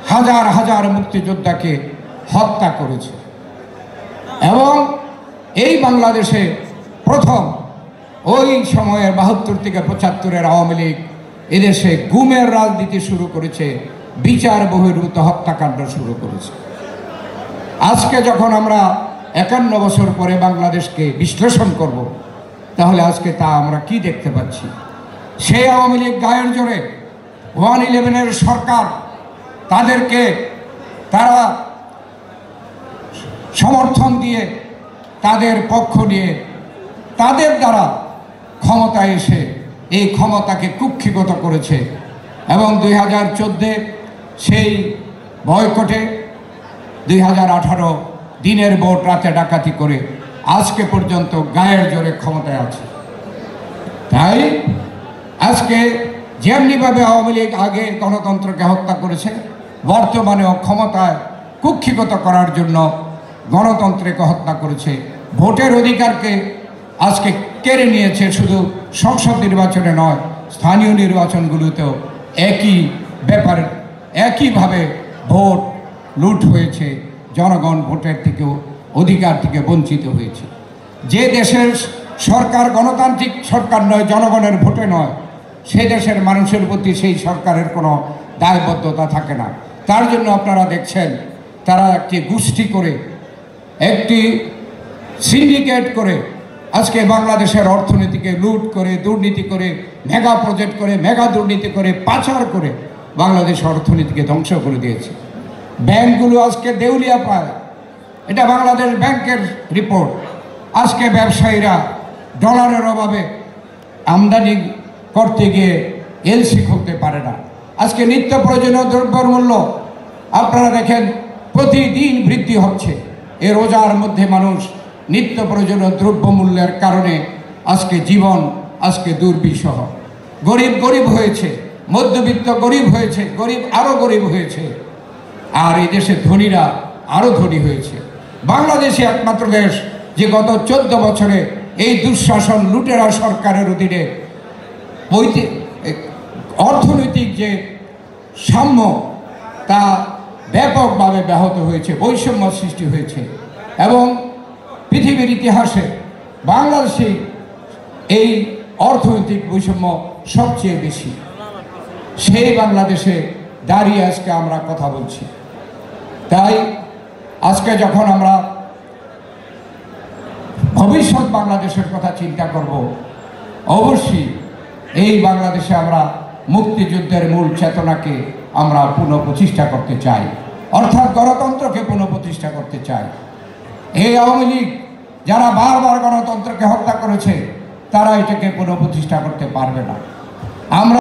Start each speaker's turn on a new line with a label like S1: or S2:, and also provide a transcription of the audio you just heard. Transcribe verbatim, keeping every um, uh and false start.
S1: হাজার হাজার মুক্তিযোদ্ধাকে হত্যা করেছে। এবং এই বাংলাদেশে প্রথম ওই সময়ের বাহাত্তর থেকে পঁচাত্তরের আওয়ামী লীগ এদেশে গুমের রাজনীতি শুরু করেছে, বিচার বহির্ভূত হত্যাকাণ্ড শুরু করেছে। আজকে যখন আমরা একান্ন বছর পরে বাংলাদেশকে বিশ্লেষণ করব, তাহলে আজকে তা আমরা কি দেখতে পাচ্ছি? সেই আওয়ামী লীগ গায়ের জোরে ওয়ান ইলেভেনের সরকার তাদেরকে তারা সমর্থন দিয়ে, তাদের পক্ষ নিয়ে, তাদের দ্বারা ক্ষমতায় এসে এই ক্ষমতাকে কুক্ষিগত করেছে। এবং দুই হাজার চোদ্দে সেই বয়কটে দুই হাজার আঠারো দিনের ভোট রাতে ডাকাতি করে আজকে পর্যন্ত গায়ের জোরে ক্ষমতায় আছে। তাই আজকে যেমনিভাবে আওয়ামী লীগ আগে গণতন্ত্রকে হত্যা করেছে, বর্তমানেও ক্ষমতায় কুক্ষিগত করার জন্য গণতন্ত্রকে হত্যা করেছে, ভোটের অধিকারকে আজকে কেড়ে নিয়েছে। শুধু সংসদ নির্বাচনে নয়, স্থানীয় নির্বাচনগুলোতেও একই ব্যাপার, একইভাবে ভোট লুট হয়েছে, জনগণ ভোটের থেকেও অধিকার থেকে বঞ্চিত হয়েছে। যে দেশের সরকার গণতান্ত্রিক সরকার নয়, জনগণের ভোটে নয়, সেই দেশের মানুষের প্রতি সেই সরকারের কোনো দায়বদ্ধতা থাকে না। তার জন্য আপনারা দেখছেন তারা একটি গোষ্ঠী করে, একটি সিন্ডিকেট করে আজকে বাংলাদেশের অর্থনীতিকে লুট করে, দুর্নীতি করে, মেগা প্রজেক্ট করে, মেগা দুর্নীতি করে, পাচার করে বাংলাদেশ অর্থনীতিকে ধ্বংস করে দিয়েছে। ব্যাংকগুলো আজকে দেউলিয়া পায়, এটা বাংলাদেশ ব্যাংকের রিপোর্ট। আজকে ব্যবসায়ীরা ডলারের অভাবে আমদানি করতে গিয়ে এলসি খুলতে পারে না। আজকে নিত্য প্রয়োজনীয় দ্রব্যের মূল্য আপনারা দেখেন প্রতিদিন বৃদ্ধি হচ্ছে। এ রোজার মধ্যে মানুষ নিত্য প্রয়োজনীয় দ্রব্যমূল্যের কারণে আজকে জীবন আজকে দুর্বিষহ। গরিব গরিব হয়েছে, মধ্যবিত্ত গরিব হয়েছে, গরিব আরও গরিব হয়েছে, আর এই দেশে ধনীরা আরও ধনী হয়েছে। বাংলাদেশে একমাত্র দেশ যে গত চোদ্দ বছরে এই দুঃশাসন লুটেরা সরকারের অধীনে অর্থনৈতিক যে সাম্য তা ব্যাপকভাবে ব্যাহত হয়েছে, বৈষম্য সৃষ্টি হয়েছে। এবং পৃথিবীর ইতিহাসে বাংলাদেশে এই অর্থনৈতিক বৈষম্য সবচেয়ে বেশি। সেই বাংলাদেশে দাঁড়িয়ে আজকে আমরা কথা বলছি। তাই আজকে যখন আমরা ভবিষ্যৎ বাংলাদেশের কথা চিন্তা করব, অবশ্যই এই বাংলাদেশে আমরা মুক্তিযুদ্ধের মূল চেতনাকে আমরা পুনঃপ্রতিষ্ঠা করতে চাই, অর্থাৎ গণতন্ত্রকে পুনঃপ্রতিষ্ঠা করতে চাই। এই আওয়ামী লীগ যারা বারবার গণতন্ত্রকে হত্যা করেছে, তারা এটাকে পুনঃপ্রতিষ্ঠা করতে পারবে না। আমরা